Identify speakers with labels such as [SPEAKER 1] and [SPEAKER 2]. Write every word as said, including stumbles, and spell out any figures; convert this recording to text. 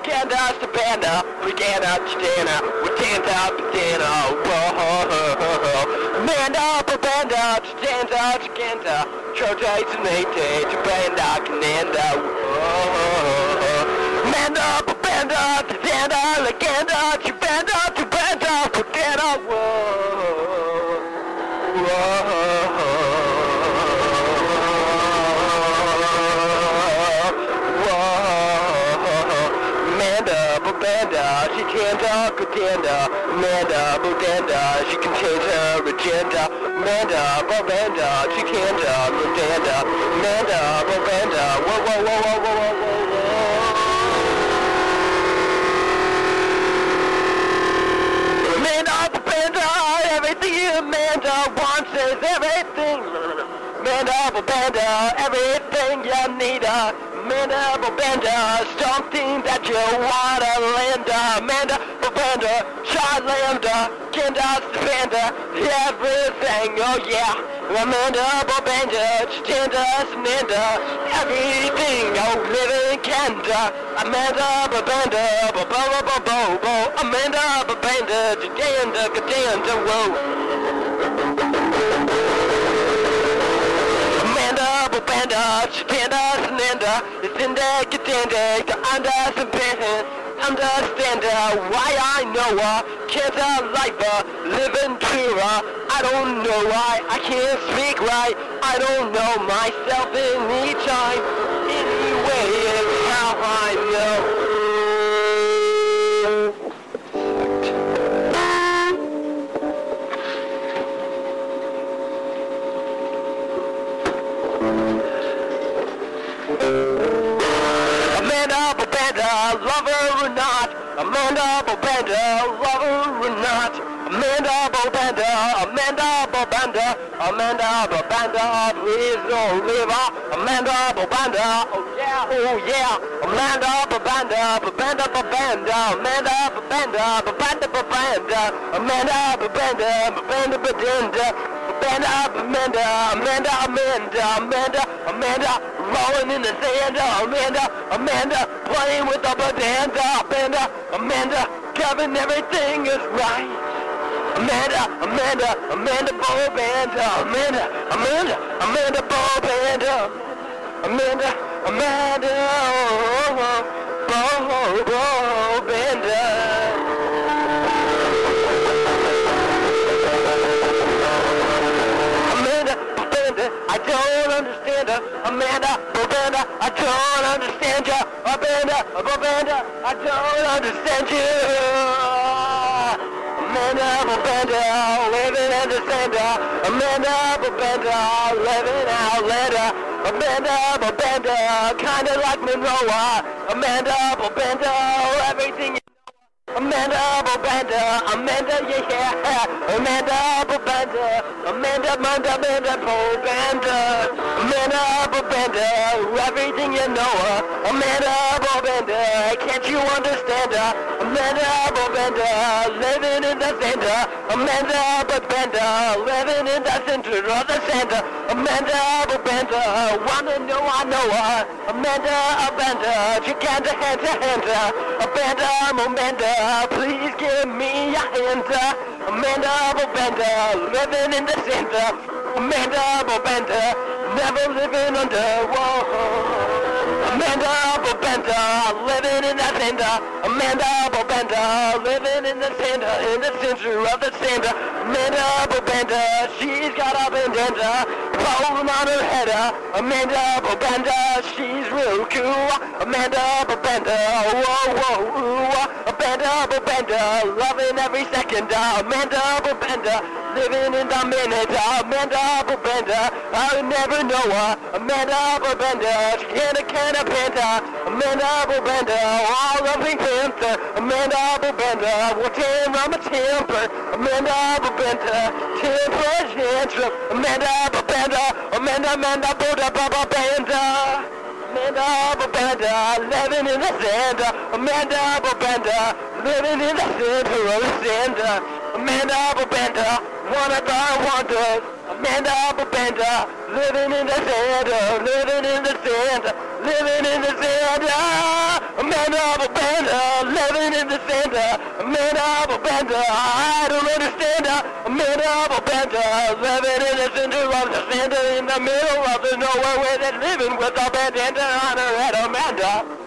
[SPEAKER 1] Chickenda, Stepanda, Briganda, Chitana, Watanda, Patana, whoa, Amanda, Babanda, Chitanda, Chickenda, Troja, Tunate, Chipanda, Cananda, whoa, Amanda, Babanda, Chitanda, Legenda, Chipanda, Chipanda, Patana, whoa, whoa. She can't talk agenda, Amanda Bodenda, she can change her agenda, Amanda Bodenda, she can't talk agenda, Amanda Bodenda, whoa, whoa, whoa, whoa, whoa, whoa, whoa. Amanda Bodenda, everything Amanda wants is everything. Amanda Bodenda, everything you need. Amanda Babanda, something that you wanna lend. Amanda Babanda, Child Lambda, Kenda Stepanda, everything, oh yeah. Amanda Babanda, Stenda Snenda, everything, oh living Kenda. Amanda Babanda, bo bo bo bo bo, Amanda Babanda, Jadanda, Gadanda, whoa. Amanda Babanda, Stenda Snenda, it's in the Gadanda, to understand, understand why I know her, can't I life her, living true her, I don't know why, I can't speak right, I don't know myself any time, anyway, it's how I know. Amanda Babanda, lover or not, Amanda Babanda, lover or not, Amanda Babanda, Amanda Babanda, Amanda Babanda, please don't leave her, Amanda Babanda, oh yeah, oh yeah, Amanda Babanda, Babanda Babanda, Amanda Babanda, Babanda Babanda, Amanda Babanda, Babanda Babanda, Amanda, Amanda, Amanda, Amanda, Amanda, Amanda, rolling in the sand, Amanda, Amanda, playing with the bandana, Amanda, Amanda, Kevin, everything is right. Amanda, Amanda, Amanda, Bobanda, Amanda, Amanda, Amanda, Bobanda, Amanda, Amanda, oh, oh, oh, Bobanda. I don't understand her, Amanda, Babanda, I don't understand you, Amanda, Babanda, I don't understand you. Amanda, Babanda, living in the center, Amanda, Babanda, living out later, Amanda, Babanda, kinda like Monroe, Amanda, Babanda, everything. Amanda Babanda, Amanda, yeah, yeah, Amanda Babanda, Amanda, Amanda, Amanda Babanda, Amanda Babanda, everything you know her, Amanda Babanda, can't you understand her, Amanda Babanda, living in the center, Amanda Babanda, living in the center of the center, Amanda Babanda, wanna know I know her, Amanda Babanda, she can't hand to hand her, Amanda, Amanda, please give me a hand, Amanda Babanda, living in the center, Amanda Babanda, never living under, whoa. Amanda Babanda, living in the center, Amanda Babanda, living in the center, in the center of the center, Amanda Babanda, she's got a bandana, pole on her head, Amanda Babanda, she's real cool, Amanda Babanda, whoa, whoa, ooh, Amanda Babanda, loving every second, Amanda Babanda, living in the minute, Amanda Babanda, I would never know her, Amanda Babanda, she can't a can of Panta, Amanda Babanda, all of Pink Panther, Amanda Babanda, what time I'm a temper, Amanda Babanda, temper tantrum, Amanda Babanda, Amanda, Amanda, Buddha, Baba Banda. Amanda Babanda, living in the center, Amanda Babanda, living in the center of the center, Amanda Babanda, one of our wonders, Amanda Babanda, living in the center, living in the center, living in the center, Amanda Bender, living in the center. Amanda Bender, I don't understand her. Amanda Bender, living in the center of the center, in the middle of the nowhere where they're living with a bandana on her head. Amanda.